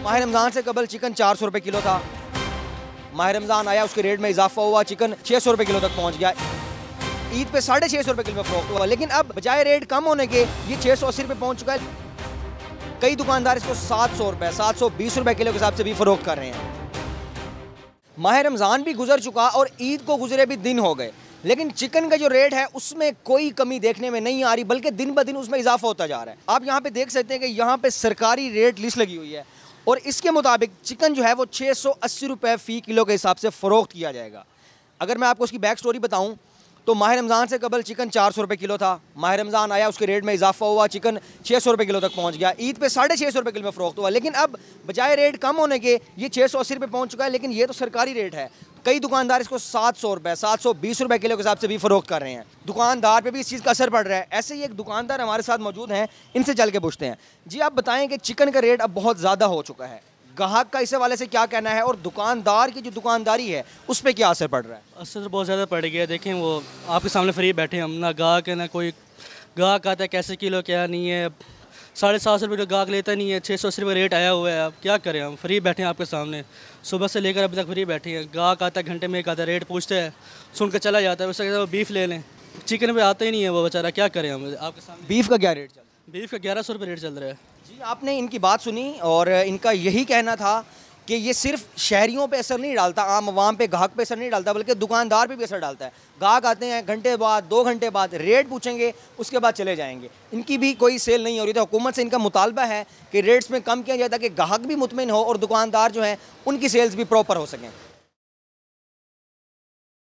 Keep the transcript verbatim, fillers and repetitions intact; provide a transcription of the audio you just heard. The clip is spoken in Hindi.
माह रमज़ान से कबल चिकन चार सौ रुपये किलो था। माह रमज़ान आया, उसके रेट में इजाफा हुआ, चिकन छः सौ रुपये किलो तक पहुँच गया। ईद पे साढ़े छः सौ रुपये किलो में फ़रोख्त हुआ, लेकिन अब बजाय रेट कम होने के ये छः सौ अस्सी रुपये पहुँच चुका है। कई दुकानदार इसको सात सौ रुपये सात सौ बीस रुपये किलो के हिसाब से भी फ़रोख्त कर रहे हैं। माह रमज़ान भी गुजर चुका और ईद को गुजरे भी दिन हो गए, लेकिन चिकन का जो रेट है उसमें कोई कमी देखने में नहीं आ रही, बल्कि दिन ब दिन उसमें इजाफा होता जा रहा है। आप यहाँ पे देख सकते हैं कि यहाँ पे सरकारी रेट लिस्ट लगी हुई है और इसके मुताबिक चिकन जो है वो छः सौ अस्सी रुपये फ़ी किलो के हिसाब से फ़रोख्त किया जाएगा। अगर मैं आपको उसकी बैक स्टोरी बताऊँ तो माह रमज़ान से कबल चिकन चार सौ रुपये किलो था। माह रमज़ान आया, उसके रेट में इजाफा हुआ, चिकन छः सौ रुपये किलो तक पहुँच गया। ईद पे साढ़े छः सौ रुपये किलो में फ़रोख्त हुआ, लेकिन अब बजाय रेट कम होने के ये छः सौ अस्सी रुपये पहुँच चुका है। लेकिन ये तो सरकारी रेट है, कई दुकानदार इसको सात सौ रुपये सात सौ बीस रुपये किलो के हिसाब से भी फ़रोख्त कर रहे हैं। दुकानदार पे भी इस चीज़ का असर पड़ रहा है। ऐसे ही एक दुकानदार हमारे साथ मौजूद हैं, इनसे चल के पूछते हैं। जी आप बताएं कि चिकन का रेट अब बहुत ज़्यादा हो चुका है, ग्राहक का इस हवाले से क्या कहना है और दुकानदार की जो दुकानदारी है उस पर क्या असर पड़ रहा है? असर तो बहुत ज़्यादा पड़ गया। देखें वो आपके सामने फ्री बैठे हम, ना गाहक है ना कोई गाहक आता है कैसे किलो क्या नहीं है। साढ़े सात सौ रुपये गाहक लेता नहीं है, छः सौ अस्सी रुपये रेट आया हुआ है। अब क्या करें, हम फ्री बैठे हैं आपके सामने, सुबह से लेकर अभी तक फ्री बैठे हैं। गाहक आता है घंटे में एक आता है, रेट पूछते हैं, सुन कर चला जाता है। उससे कहता है वो बीफ ले लें, चिकन पे आता ही नहीं है वो बेचारा। क्या करें हम आपके सामने? बीफ का क्या रेट चल रहा है? बीफ का ग्यारह सौ रुपये रेट चल रहा है। जी आपने इनकी बात सुनी और इनका यही कहना था कि ये सिर्फ शहरियों पे असर नहीं डालता, आम आवाम पे ग्राहक पे असर नहीं डालता, बल्कि दुकानदार पे भी असर डालता है। ग्राहक आते हैं घंटे बाद दो घंटे बाद रेट पूछेंगे, उसके बाद चले जाएंगे। इनकी भी कोई सेल नहीं हो रही। तो हुकूमत से इनका मुतालबा है कि रेट्स में कम किया जाए ताकि ग्राहक भी मुतमिन हो और दुकानदार जो हैं उनकी सेल्स भी प्रॉपर हो सकें।